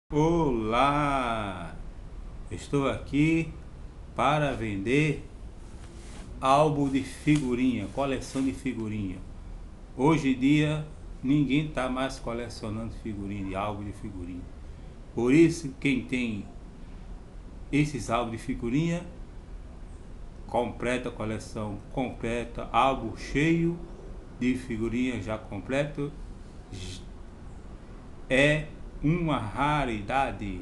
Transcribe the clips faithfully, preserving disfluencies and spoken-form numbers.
Olá, estou aqui para vender álbum de figurinha, coleção de figurinha. Hoje em dia ninguém está mais colecionando figurinha, de álbum de figurinha. Por isso, quem tem esses álbuns de figurinha, completa a coleção completa, álbum cheio de figurinha já completo, é uma raridade.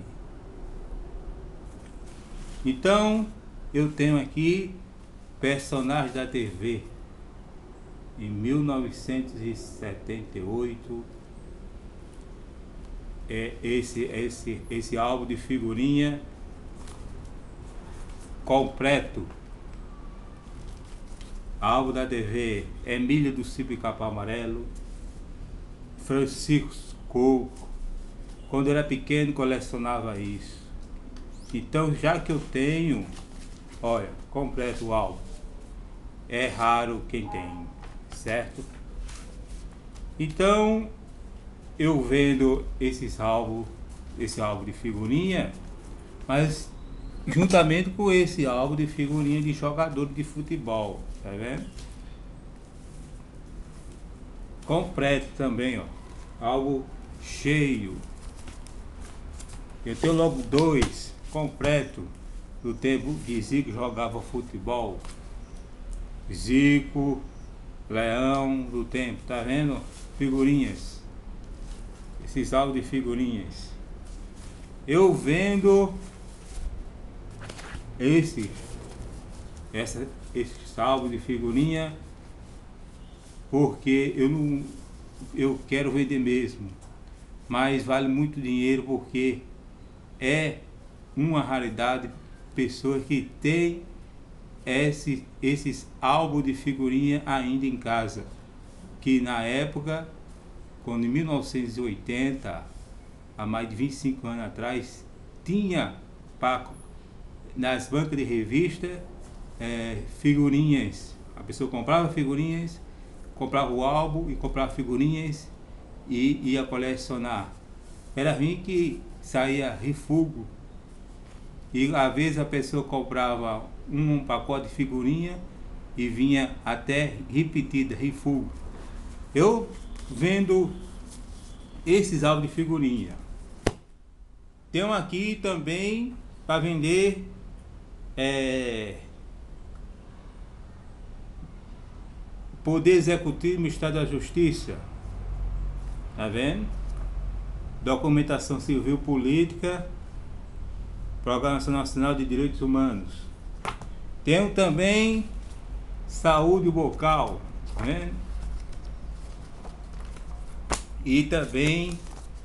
Então eu tenho aqui personagens da T V em mil novecentos e setenta e oito. É esse esse esse álbum de figurinha completo. Álbum da T V: Emílio do Cipó Capão Amarelo, Francisco Coco. Quando eu era pequeno colecionava isso. Então, já que eu tenho, olha, completo o álbum. É raro quem tem, certo? Então eu vendo esses álbuns, esse álbum de figurinha, mas juntamente com esse álbum de figurinha de jogador de futebol, tá vendo? Completo também, ó, álbum cheio. Eu tenho logo dois completo do tempo que Zico jogava futebol. Zico, Leão do tempo, tá vendo? Figurinhas. Esses álbuns de figurinhas. Eu vendo esse, essa, esse álbum de figurinha porque eu não, eu quero vender mesmo, mas vale muito dinheiro porque é uma raridade pessoas que tem esse, esses álbuns de figurinha ainda em casa, que na época, quando em mil novecentos e oitenta, há mais de vinte e cinco anos atrás, tinha pra, nas bancas de revista é, figurinhas. A pessoa comprava figurinhas, comprava o álbum e comprava figurinhas e ia colecionar. Era ruim que saía refugo, e às vezes a pessoa comprava um pacote de figurinha e vinha até repetida, refugo. Eu vendo esses álbuns de figurinha. Tenho aqui também para vender é, Poder Executivo, Ministério da Justiça, tá vendo? Documentação Civil Política, Programação Nacional de Direitos Humanos. Tenho também Saúde Bucal, né? E também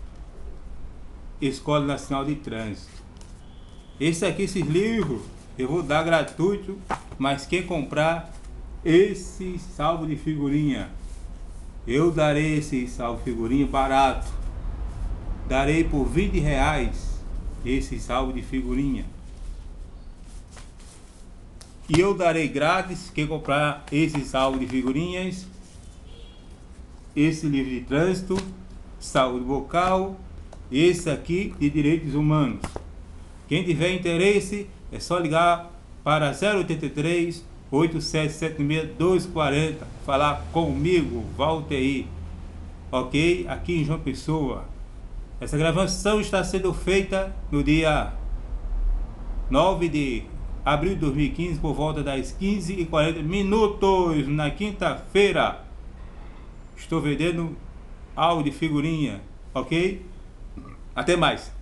Escola Nacional de Trânsito. Esse aqui, esses livros, eu vou dar gratuito, mas quem comprar esse salvo de figurinha, eu darei esse salvo de figurinha barato. Darei por vinte reais esse salvo de figurinha. E eu darei grátis quem comprar esse salvo de figurinhas, esse livro de trânsito, saúde bucal, esse aqui de direitos humanos. Quem tiver interesse é só ligar para zero oitenta e três, oito sete sete seis, dois quatro zero, falar comigo, Valteir, ok? Aqui em João Pessoa. Essa gravação está sendo feita no dia nove de abril de dois mil e quinze, por volta das quinze e quarenta minutos, na quinta-feira. Estou vendendo áudio de figurinha, ok? Até mais.